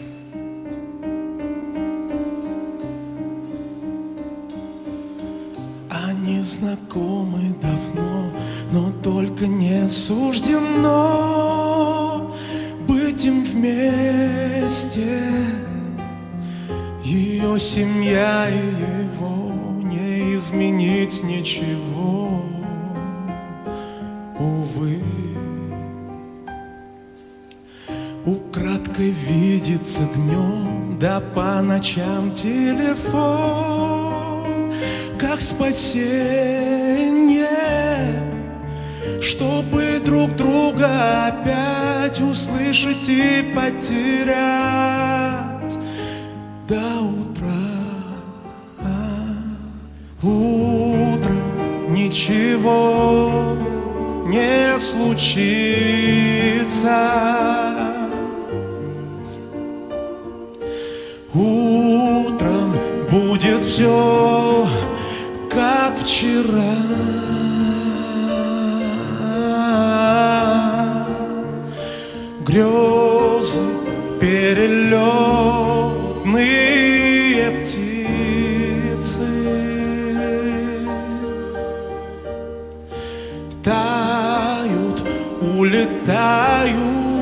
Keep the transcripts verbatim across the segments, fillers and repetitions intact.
Они знакомы давно, но только не суждено быть им вместе. Ее семья и его не изменить ничего, увы. Украдкой видится днем, да по ночам телефон, как спасение, чтобы друг друга опять услышать и потерять до утра. Утром ничего не случится. Утром будет все как вчера. Грезы перелетные птицы тают, улетают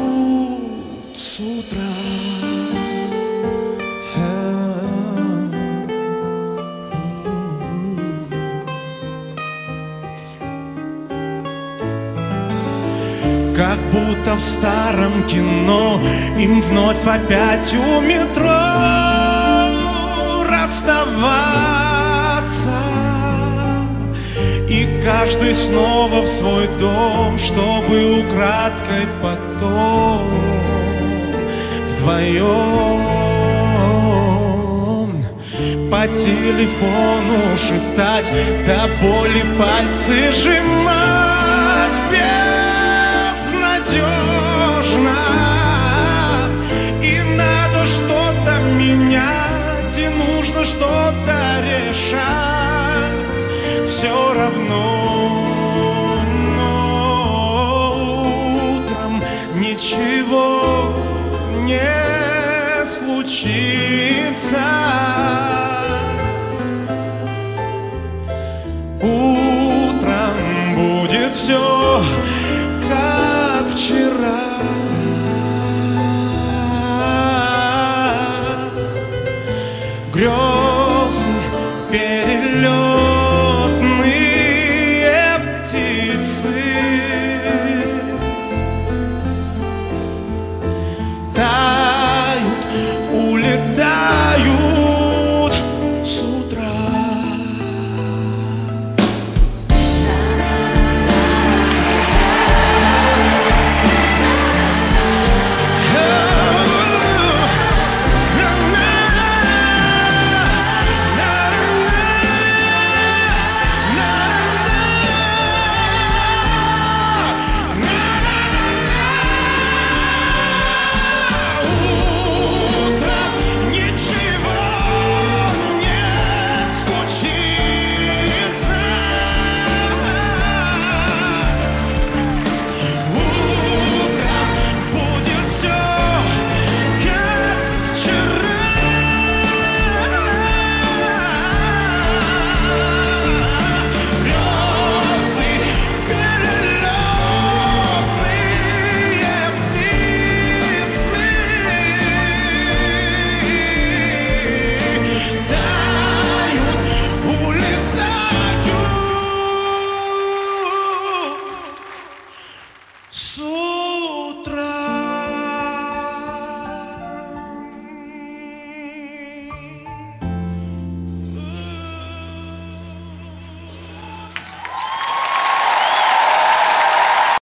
с утра. Как будто в старом кино им вновь опять у метро расставаться, и каждый снова в свой дом, чтобы украдкой потом вдвоем по телефону шептать, до боли пальцы сжимать безнадежно. И надо что-то менять, и нужно что-то решать. Все равно, но утром ничего не случится.